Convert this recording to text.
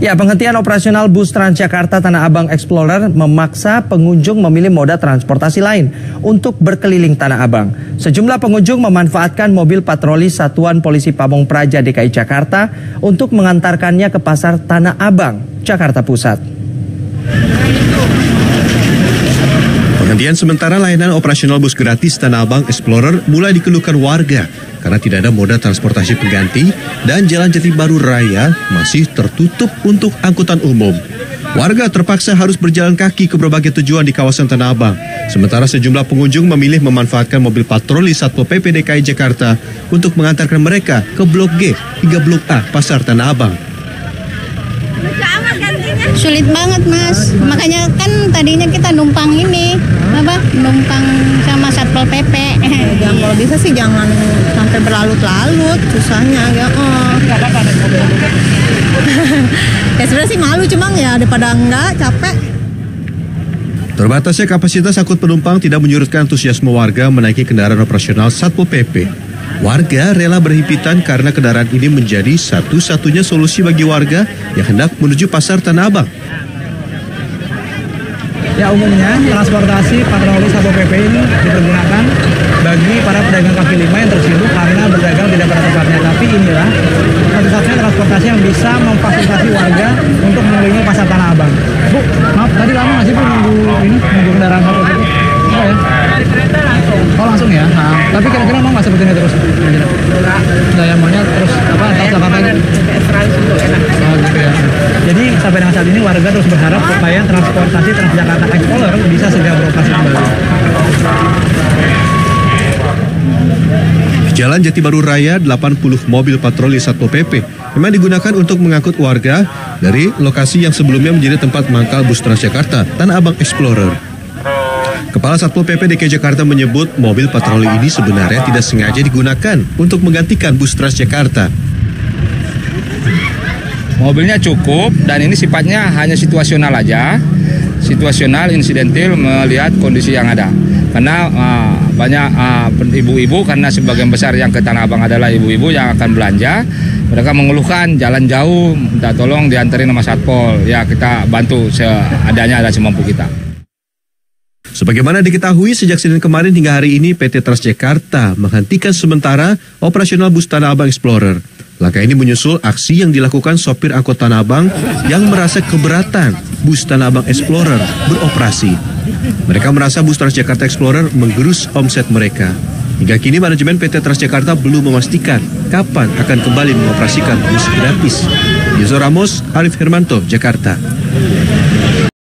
Ya, penghentian operasional bus Transjakarta Tanah Abang Explorer memaksa pengunjung memilih moda transportasi lain untuk berkeliling Tanah Abang. Sejumlah pengunjung memanfaatkan mobil patroli Satuan Polisi Pamong Praja DKI Jakarta untuk mengantarkannya ke Pasar Tanah Abang, Jakarta Pusat. Penghentian sementara layanan operasional bus gratis Tanah Abang Explorer mulai dikeluhkan warga karena tidak ada moda transportasi pengganti dan Jalan Jati Baru Raya masih tertutup untuk angkutan umum. Warga terpaksa harus berjalan kaki ke berbagai tujuan di kawasan Tanah Abang. Sementara sejumlah pengunjung memilih memanfaatkan mobil patroli Satpol PP DKI Jakarta untuk mengantarkan mereka ke Blok G hingga Blok A Pasar Tanah Abang. Sulit banget, Mas. Makanya kan tadinya kita numpang ini, numpang sama Satpol PP. Kalau bisa sih jangan sampai berlarut-larut, susahnya ya. Ya sebenarnya sih malu, cuma ya daripada enggak capek. Terbatasnya kapasitas angkut penumpang tidak menyurutkan antusiasme warga menaiki kendaraan operasional Satpol PP. Warga rela berhimpitan karena kendaraan ini menjadi satu-satunya solusi bagi warga yang hendak menuju Pasar Tanah Abang. Ya, umumnya transportasi patroli Satpol PP ini dipergunakan bagi para pedagang kaki lima yang tersibuk karena berdagang tidak pada tempatnya. Tapi inilah satu-satunya transportasi yang bisa memfasilitasi warga untuk menuju Pasar Tanah Abang. Bu, maaf, tadi lama nggak sih Bu nunggu kendaraan Satpol PP? Oh ya? Oh langsung ya? Nah, tapi kira-kira mau nggak seperti ini terus? Nggak ya, maunya terus Jakarta ini? Oh gitu ya. Jadi sampai dengan saat ini warga terus berharap supaya transportasi Transjakarta Explorer bisa segera beroperasi kembali. Jalan Jati Baru Raya, 80 mobil patroli Satpol PP memang digunakan untuk mengangkut warga dari lokasi yang sebelumnya menjadi tempat mangkal bus Transjakarta Tanah Abang Explorer. Kepala Satpol PP DKI Jakarta menyebut mobil patroli ini sebenarnya tidak sengaja digunakan untuk menggantikan bus Transjakarta. Mobilnya cukup dan ini sifatnya hanya situasional aja, situasional, insidentil melihat kondisi yang ada. Karena banyak ibu-ibu, karena sebagian besar yang ke Tanah Abang adalah ibu-ibu yang akan belanja, mereka mengeluhkan jalan jauh, minta tolong dianterin sama Satpol. Ya kita bantu seadanya dan semampu kita. Sebagaimana diketahui, sejak Senin kemarin hingga hari ini PT Transjakarta menghentikan sementara operasional bus Tanah Abang Explorer. Langkah ini menyusul aksi yang dilakukan sopir angkot Tanah Abang yang merasa keberatan bus Tanah Abang Explorer beroperasi. Mereka merasa bus Transjakarta Explorer menggerus omset mereka. Hingga kini manajemen PT Transjakarta belum memastikan kapan akan kembali mengoperasikan bus gratis. Yusuf Ramos, Arif Hermanto, Jakarta.